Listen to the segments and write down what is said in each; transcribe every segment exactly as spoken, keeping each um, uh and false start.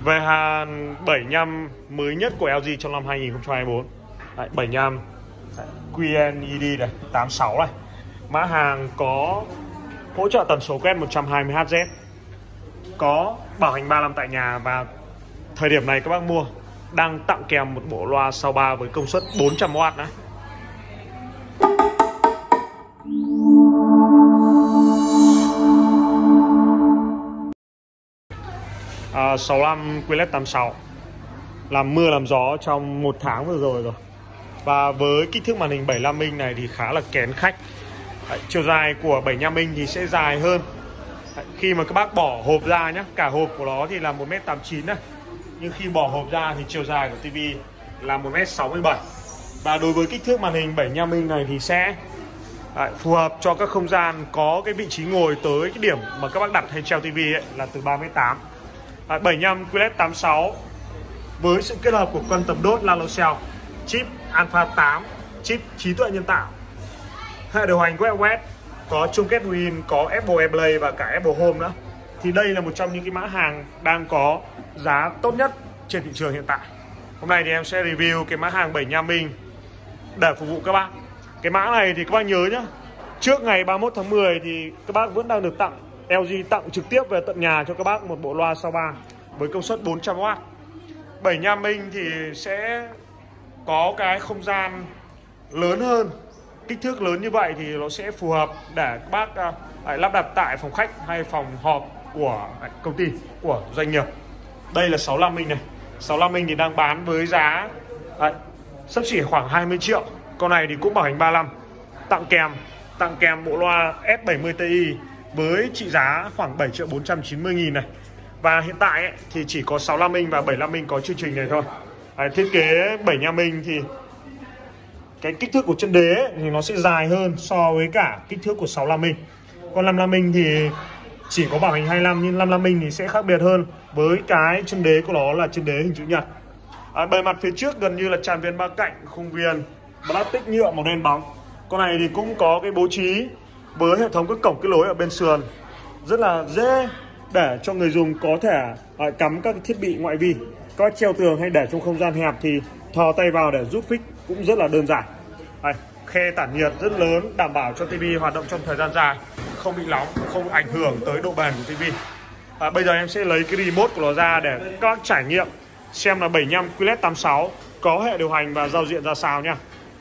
Về hàng bảy lăm mới nhất của lờ giê trong năm hai nghìn không trăm hai mươi tư. Đấy, bảy lăm quy en e đê này, tám sáu này. Mã hàng có hỗ trợ tần số quét một trăm hai mươi héc, có bảo hành ba năm tại nhà, và thời điểm này các bác mua đang tặng kèm một bộ loa sau ba với công suất bốn trăm oát nữa. À, sáu lăm quy led tám sáu làm mưa làm gió trong một tháng vừa rồi rồi. Và với kích thước màn hình bảy mươi lăm inch này thì khá là kén khách. Đấy, chiều dài của bảy mươi lăm inch thì sẽ dài hơn. Đấy, khi mà các bác bỏ hộp ra nhé, cả hộp của nó thì là một mét tám mươi chín này, nhưng khi bỏ hộp ra thì chiều dài của tivi là một mét sáu mươi bảy. Và đối với kích thước màn hình bảy mươi lăm inch này thì sẽ đấy, phù hợp cho các không gian có cái vị trí ngồi tới cái điểm mà các bác đặt hay treo tivi ấy, là từ ba mét tám. Đấy, bảy mươi lăm quy led tám sáu với sự kết hợp của con tầm đốt Nano Cell, chip Alpha tám, chip trí tuệ nhân tạo, hệ điều hành WebOS, có chung kết Win, có Apple AirPlay và cả Apple Home nữa. Thì đây là một trong những cái mã hàng đang có giá tốt nhất trên thị trường hiện tại. Hôm nay thì em sẽ review cái mã hàng bảy mươi lăm inch để phục vụ các bác. Cái mã này thì các bác nhớ nhá, trước ngày ba mươi mốt tháng mười thì các bác vẫn đang được tặng, lờ giê tặng trực tiếp về tận nhà cho các bác một bộ loa sau ba với công suất bốn trăm oát. bảy mươi lăm inch thì sẽ có cái không gian lớn hơn. Kích thước lớn như vậy thì nó sẽ phù hợp để các bác uh, lắp đặt tại phòng khách hay phòng họp của uh, công ty, của doanh nghiệp. Đây là sáu mươi lăm inch này. sáu mươi lăm inch thì đang bán với giá uh, xấp xỉ khoảng hai mươi triệu. Con này thì cũng bảo hành ba năm. Tặng kèm tặng kèm bộ loa S bảy mươi Ti với trị giá khoảng bảy triệu bốn trăm chín mươi nghìn này. Và hiện tại ấy, thì chỉ có sáu mươi lăm inch và bảy mươi lăm inch có chương trình này thôi. Đấy, thiết kế bảy mươi lăm inch thì cái kích thước của chân đế ấy, thì nó sẽ dài hơn so với cả kích thước của sáu mươi lăm inch. Còn năm mươi lăm inch thì chỉ có bảo hành hai mươi lăm, nhưng năm mươi lăm inch thì sẽ khác biệt hơn với cái chân đế của nó là chân đế hình chữ nhật. À, bề mặt phía trước gần như là tràn viền ba cạnh, khung viền plastic nhựa màu đen bóng. Con này thì cũng có cái bố trí với hệ thống các cổng kết nối ở bên sườn rất là dễ để cho người dùng có thể uh, cắm các thiết bị ngoại vi, các treo tường hay để trong không gian hẹp thì thò tay vào để rút phích cũng rất là đơn giản. Đây, khe tản nhiệt rất lớn, đảm bảo cho tivi hoạt động trong thời gian dài, không bị nóng, không ảnh hưởng tới độ bền của tivi. À, bây giờ em sẽ lấy cái remote của nó ra để các bác trải nghiệm xem là bảy mươi lăm quy led tám sáu có hệ điều hành và giao diện ra sao nhá.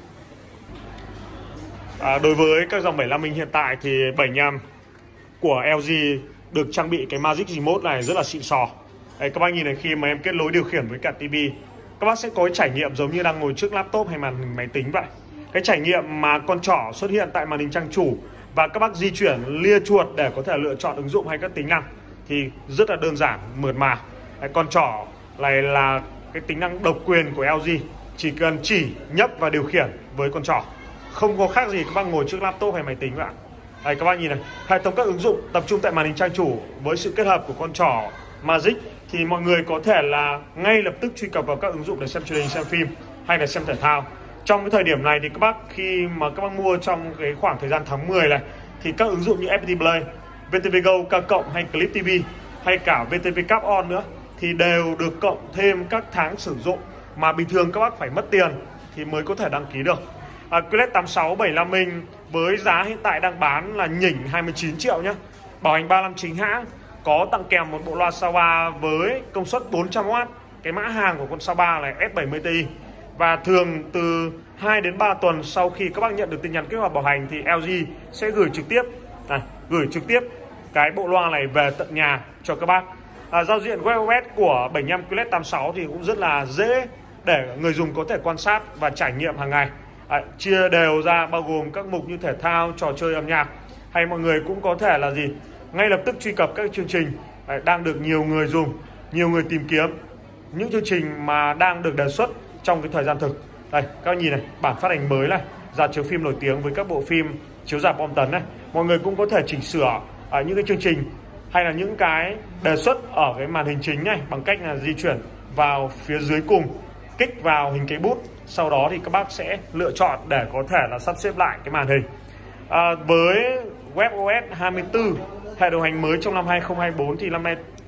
À, đối với các dòng bảy mươi lăm inch hiện tại thì bảy mươi lăm của lờ giê được trang bị cái Magic Remote này rất là xịn sò. Đây, các bác nhìn này, khi mà em kết nối điều khiển với cả tivi, các bác sẽ có cái trải nghiệm giống như đang ngồi trước laptop hay màn hình máy tính vậy. Cái trải nghiệm mà con trỏ xuất hiện tại màn hình trang chủ và các bác di chuyển lia chuột để có thể lựa chọn ứng dụng hay các tính năng thì rất là đơn giản, mượt mà. Đấy, con trỏ này là cái tính năng độc quyền của lờ giê, chỉ cần chỉ, nhấp và điều khiển với con trỏ, không có khác gì các bác ngồi trước laptop hay máy tính vậy. Đây, các bác nhìn này, hệ thống các ứng dụng tập trung tại màn hình trang chủ với sự kết hợp của con trỏ Magic thì mọi người có thể là ngay lập tức truy cập vào các ứng dụng để xem truyền hình, xem phim hay là xem thể thao. Trong cái thời điểm này thì các bác khi mà các bác mua trong cái khoảng thời gian tháng mười này thì các ứng dụng như ép pê tê Play, vê tê vê Go, K cộng hay Clip ti vi hay cả vê tê vê Cap On nữa thì đều được cộng thêm các tháng sử dụng mà bình thường các bác phải mất tiền thì mới có thể đăng ký được. À, quy led tám sáu bảy mươi lăm inch với giá hiện tại đang bán là nhỉnh hai mươi chín triệu nhé. Bảo hành ba năm chính hãng, có tặng kèm một bộ loa sau ba với công suất bốn trăm oát. Cái mã hàng của con sau ba là S bảy mươi Ti. Và thường từ hai đến ba tuần sau khi các bác nhận được tin nhắn kích hoạt bảo hành thì lờ giê sẽ gửi trực tiếp này, gửi trực tiếp cái bộ loa này về tận nhà cho các bác. À, giao diện WebOS của bảy mươi lăm quy led tám sáu thì cũng rất là dễ để người dùng có thể quan sát và trải nghiệm hàng ngày. À, chia đều ra bao gồm các mục như thể thao, trò chơi, âm nhạc, hay mọi người cũng có thể là gì ngay lập tức truy cập các chương trình à, đang được nhiều người dùng, nhiều người tìm kiếm, những chương trình mà đang được đề xuất trong cái thời gian thực. Đây, các bạn nhìn này, bản phát hành mới này, rạp chiếu phim nổi tiếng với các bộ phim chiếu rạp bom tấn này, mọi người cũng có thể chỉnh sửa à, những cái chương trình hay là những cái đề xuất ở cái màn hình chính này bằng cách là di chuyển vào phía dưới cùng, kích vào hình cái bút, sau đó thì các bác sẽ lựa chọn để có thể là sắp xếp lại cái màn hình. À, với WebOS hai mươi tư, hệ điều hành mới trong năm hai nghìn không trăm hai mươi tư thì năm nay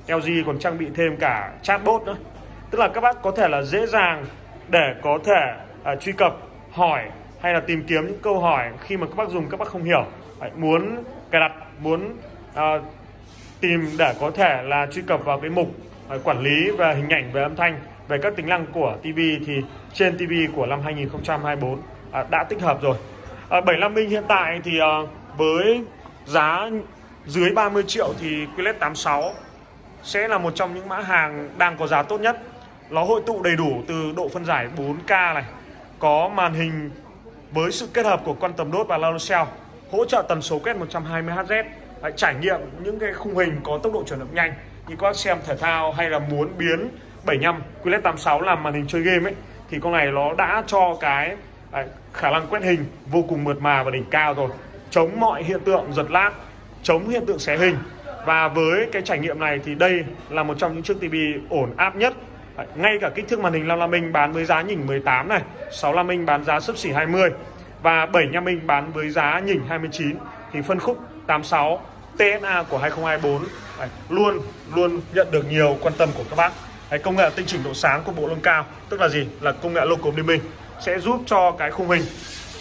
lờ giê còn trang bị thêm cả chatbot nữa. Tức là các bác có thể là dễ dàng để có thể uh, truy cập, hỏi hay là tìm kiếm những câu hỏi khi mà các bác dùng các bác không hiểu. Đấy, muốn cài đặt, muốn uh, tìm để có thể là truy cập vào cái mục uh, quản lý về hình ảnh, về âm thanh, về các tính năng của ti vi thì trên ti vi của năm hai nghìn không trăm hai mươi tư uh, đã tích hợp rồi. uh, bảy mươi lăm inch hiện tại thì uh, với giá dưới ba mươi triệu thì quy lét tám sáu sẽ là một trong những mã hàng đang có giá tốt nhất. Nó hội tụ đầy đủ từ độ phân giải bốn K này, có màn hình với sự kết hợp của Quantum Dot và Lavocell, hỗ trợ tần số quét một trăm hai mươi héc, trải nghiệm những cái khung hình có tốc độ chuyển động nhanh như các bác xem thể thao hay là muốn biến bảy mươi lăm quy lét tám sáu làm màn hình chơi game ấy, thì con này nó đã cho cái đấy, khả năng quét hình vô cùng mượt mà và đỉnh cao rồi, chống mọi hiện tượng giật lag, chống hiện tượng xé hình. Và với cái trải nghiệm này thì đây là một trong những chiếc ti vi ổn áp nhất. Đấy, ngay cả kích thước màn hình năm mươi lăm inch bán với giá nhỉnh mười tám này, sáu mươi lăm inch bán giá xấp xỉ hai mươi và bảy mươi lăm inch bán với giá nhỉnh hai mươi chín, thì phân khúc tám sáu tê ét a của hai không hai tư đấy, luôn luôn nhận được nhiều quan tâm của các bác. Đấy, công nghệ tinh chỉnh độ sáng của bộ lông cao, tức là gì? Là công nghệ local dimming sẽ giúp cho cái khung hình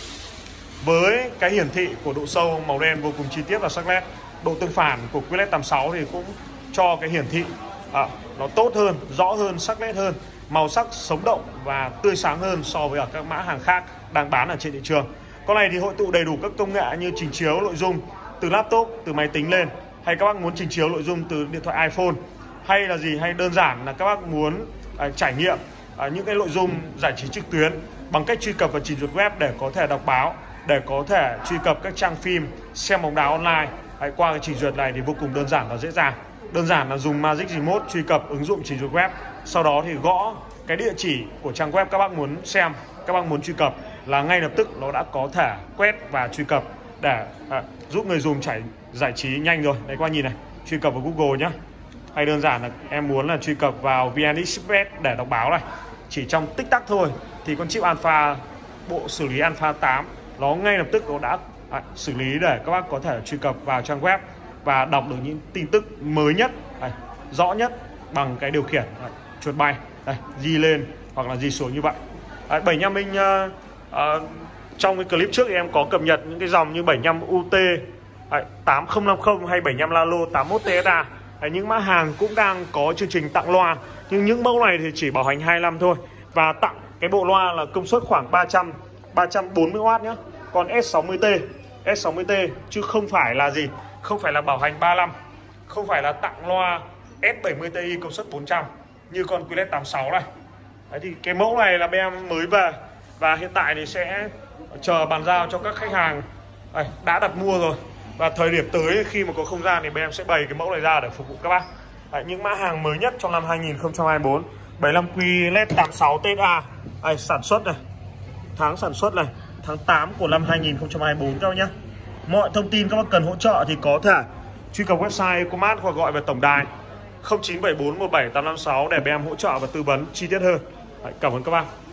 với cái hiển thị của độ sâu màu đen vô cùng chi tiết và sắc nét. Độ tương phản của quy lét tám sáu thì cũng cho cái hiển thị à, nó tốt hơn, rõ hơn, sắc nét hơn, màu sắc sống động và tươi sáng hơn so với ở các mã hàng khác đang bán ở trên thị trường. Con này thì hội tụ đầy đủ các công nghệ như trình chiếu nội dung từ laptop, từ máy tính lên, hay các bác muốn trình chiếu nội dung từ điện thoại iPhone, hay là gì, hay đơn giản là các bác muốn à, trải nghiệm à, những cái nội dung giải trí trực tuyến bằng cách truy cập vào trình duyệt web để có thể đọc báo, để có thể truy cập các trang phim, xem bóng đá online. Đấy, qua cái trình duyệt này thì vô cùng đơn giản và dễ dàng. Đơn giản là dùng Magic Remote truy cập ứng dụng trình duyệt web, sau đó thì gõ cái địa chỉ của trang web các bác muốn xem, các bác muốn truy cập là ngay lập tức nó đã có thể quét và truy cập để à, giúp người dùng trải giải trí nhanh rồi. Đấy, các bác nhìn này, truy cập vào Google nhá. Hay đơn giản là em muốn là truy cập vào vê en Express để đọc báo này, chỉ trong tích tắc thôi thì con chip Alpha, bộ xử lý Alpha tám nó ngay lập tức nó đã à, xử lý để các bác có thể truy cập vào trang web và đọc được những tin tức mới nhất, đây, rõ nhất bằng cái điều khiển đây, chuột bay, đây, di lên hoặc là di xuống như vậy. Đấy, bảy mươi lăm inch uh, uh, trong cái clip trước thì em có cập nhật những cái dòng như bảy mươi lăm u tê, đấy, tám không năm không hay bảy mươi lăm Lalo tám mươi mốt tê ét a. Đấy, những mã hàng cũng đang có chương trình tặng loa, nhưng những mẫu này thì chỉ bảo hành hai mươi lăm thôi, và tặng cái bộ loa là công suất khoảng ba trăm, ba trăm bốn mươi oát nhé. Còn S sáu mươi T, S sáu mươi T chứ không phải là gì, không phải là bảo hành ba mươi lăm, không phải là tặng loa S bảy mươi Ti công suất bốn trăm như con quy lét tám sáu này. Đấy, thì cái mẫu này là bên em mới về và hiện tại thì sẽ chờ bàn giao cho các khách hàng đây, đã đặt mua rồi, và thời điểm tới khi mà có không gian thì bên em sẽ bày cái mẫu này ra để phục vụ các bác. Đấy, những mã hàng mới nhất trong năm hai nghìn không trăm hai mươi tư, bảy mươi lăm quy lét tám sáu tê ét a. Đây, sản xuất này, tháng sản xuất này, tháng tám của năm hai nghìn không trăm hai mươi tư các bác nhé. Mọi thông tin các bác cần hỗ trợ thì có thể truy cập website Ecomart hoặc gọi về tổng đài không chín bảy bốn một bảy tám năm sáu để bên em hỗ trợ và tư vấn chi tiết hơn. Đấy, cảm ơn các bác.